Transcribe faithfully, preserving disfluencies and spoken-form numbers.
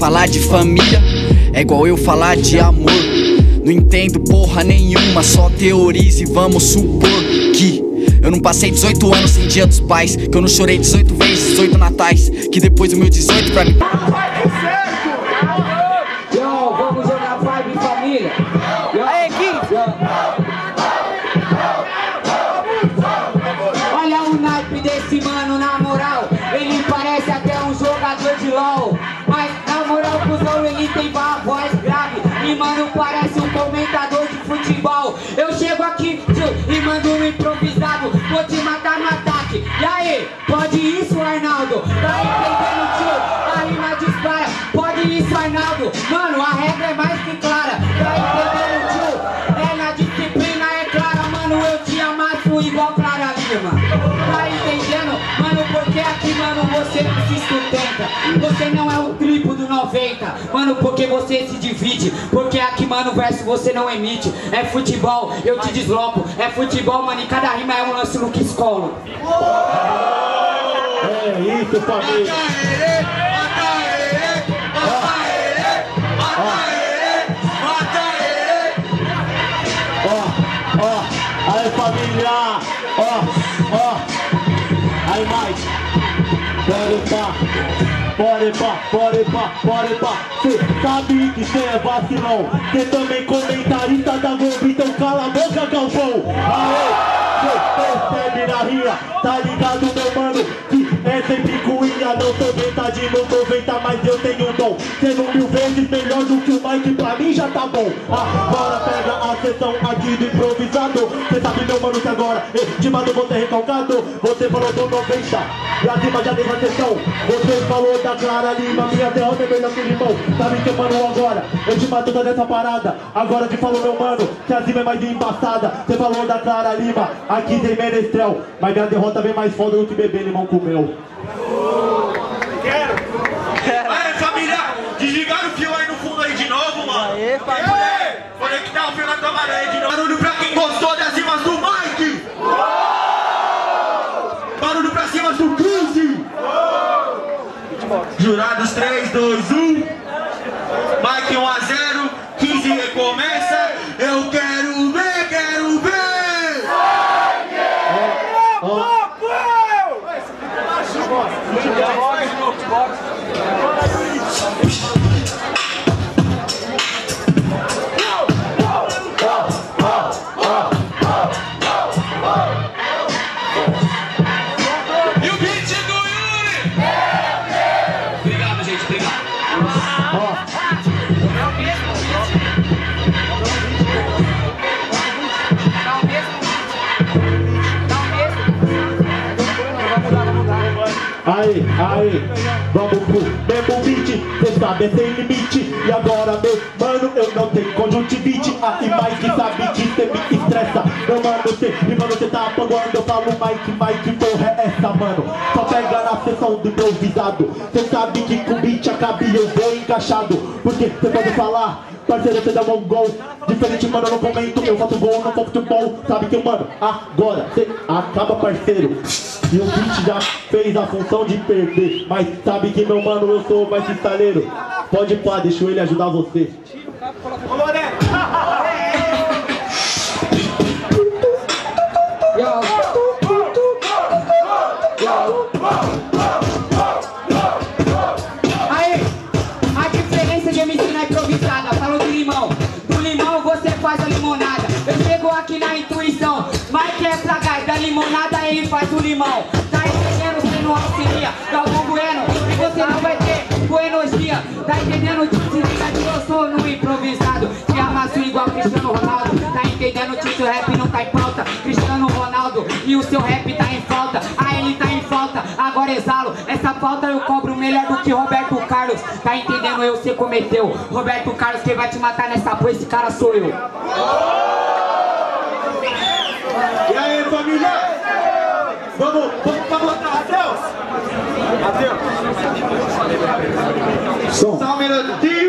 falar de família é igual eu falar de amor. Não entendo porra nenhuma, só teorize e vamos supor que eu não passei dezoito anos sem dia dos pais, que eu não chorei dezoito vezes, dezoito natais, que depois do meu dezoito pra mim Yo, vamos jogar vibe em família. Aí, Gui. Olha o naipe desse mano, na moral. Ele parece até um jogador de LOL. Mas na moral, cuzão, ele tem uma voz grave. E mano, parece um comentador de futebol. Eu chego aqui, tio, e mando um improvisado. Vou te matar no ataque. E aí, pode isso, Arnaldo? Tá entendendo, tio? A rima dispara. Pode isso, Arnaldo? Mano, a regra é mais que clara. Tá entendendo, tio? É na disciplina, é clara, mano. Eu te amasso igual Clara Lima. Tá entendendo? Mano, porque aqui, mano, você não se sustenta. Você não é o triplo do noventa. Mano, porque você se divide. Porque aqui, mano, verso você não emite. É futebol, eu te desloco. É futebol, mano, e cada rima é um lance no que escolo. É isso, família. Ó, ó, aí, família. Ó, ó. Aí, mais. Pode pá, pode pá, pode pá, pode pá. Cê sabe que cê é vacilão. Cê também comentarista da Globo, então cala a boca, Galvão. Aê, cê percebe na ria, tá ligado, meu mano? Que é sempre cuinha, não tô metade, não tô venta, mas eu tenho um dom. Sendo mil vezes melhor do que o Mike, pra mim já tá bom. Agora pega a sessão aqui do improvisado. Cê sabe, meu mano, que agora eu te mando você recalcado. Você falou do noventa, e acima já teve a sessão. Você falou da Clara Lima, minha derrota é melhor que limão. Sabe que, mano, agora eu te mato toda essa parada. Agora te falou, meu mano, que a rima é mais embaçada. Você falou da Clara Lima, aqui tem menestrel, mas minha derrota vem mais foda do que beber limão com mel. Quero! Aí, família, desligaram o fio aí no fundo aí de novo, mano. Aê, família! Conectar o fio na câmera aí de novo. Barulho pra quem gostou das rimas do Mike! Barulho pra cima do quinze! Jurados três, dois, um. Mike um a zero, quinze recomeça. Eu quero ver, quero ver! E o beat do Yuri? Obrigado, gente, obrigado. Aí, aí, vamos pro mesmo beat. Cê sabe, é sem limite. E agora, meu mano, eu não tenho conjuntivite. Ah, e Mike sabe que cê me estressa. Meu mano, cê, e mano, cê tá apagando. Eu falo Mike, Mike, porra é essa, mano? Só pega na sessão do improvisado. Cê sabe que com o beat acaba e eu vou encaixado. Porque cê pode falar, parceiro, você dá um gol. Diferente, mano, eu não comento, eu faço gol, não faço futebol. Sabe que, mano, agora cê acaba, parceiro. E o beat já fez a função de perder. Mas sabe que, meu mano, eu sou mais cristaleiro. Pode pá, deixa ele ajudar você. Ô, Lorena! Aí, a diferença de M C na improvisada. Falou do limão. Do limão você faz a limonada. Eu chego aqui na intuição. Mike é pra gás, da limonada ele faz o limão. Tá entendendo? Você não auxilia, Galvão Bueno. E você não vai ter buenos-dia. Tá entendendo? Se liga que eu sou no improvisado. Te amasso igual Cristiano Ronaldo. Tá entendendo? Tito rap não tá em pauta. Cristiano Ronaldo e o seu rap tá em falta. Ah, ele tá em falta, agora exalo. Essa falta eu cobro melhor do que Roberto Carlos. Tá entendendo? Eu você cometeu. Roberto Carlos, quem vai te matar nessa porra, esse cara sou eu. E aí, família? Vamos, vamos pra botar, Matheus! Matheus! Som. Só um minutinho!